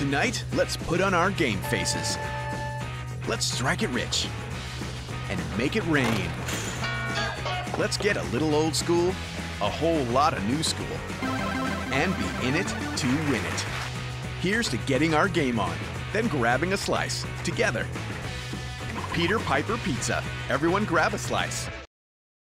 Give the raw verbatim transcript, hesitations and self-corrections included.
Tonight, let's put on our game faces. Let's strike it rich and make it rain. Let's get a little old school, a whole lot of new school, and be in it to win it. Here's to getting our game on, then grabbing a slice together. Peter Piper Pizza. Everyone grab a slice.